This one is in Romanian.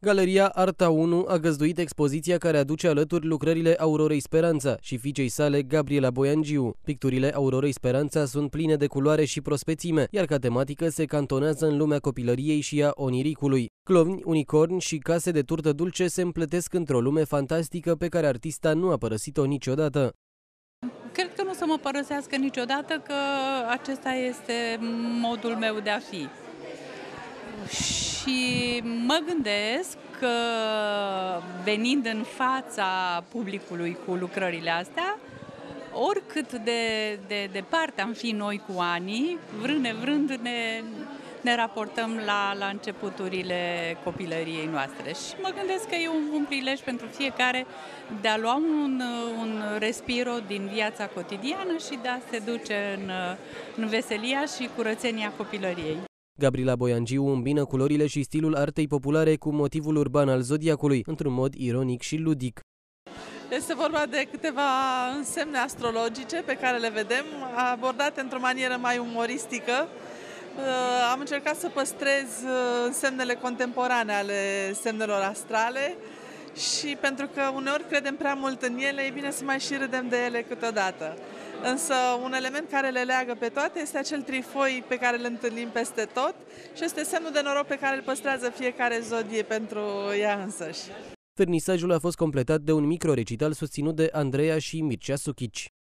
Galeria Arta 1 a găzduit expoziția care aduce alături lucrările Aurorei Speranța și fiicei sale Gabriela Boiangiu. Picturile Aurorei Speranța sunt pline de culoare și prospețime, iar ca tematică se cantonează în lumea copilăriei și a oniricului. Clovni, unicorni și case de turtă dulce se împletesc într-o lume fantastică pe care artista nu a părăsit-o niciodată. Cred că nu o să mă părăsească niciodată, că acesta este modul meu de a fi. Și mă gândesc că venind în fața publicului cu lucrările astea, oricât de departe am fi noi cu anii, vrând nevrând ne raportăm la începuturile copilăriei noastre. Și mă gândesc că e un prilej pentru fiecare de a lua un respiro din viața cotidiană și de a se duce în veselia și curățenia copilăriei. Gabriela Boiangiu îmbină culorile și stilul artei populare cu motivul urban al zodiacului, într-un mod ironic și ludic. Este vorba de câteva însemne astrologice pe care le vedem, abordate într-o manieră mai umoristică. Am încercat să păstrez semnele contemporane ale semnelor astrale și pentru că uneori credem prea mult în ele, e bine să mai și râdem de ele câteodată. Însă un element care le leagă pe toate este acel trifoi pe care îl întâlnim peste tot și este semnul de noroc pe care îl păstrează fiecare zodie pentru ea însăși. Vernisajul a fost completat de un micro-recital susținut de Andreea și Mircea Suchici.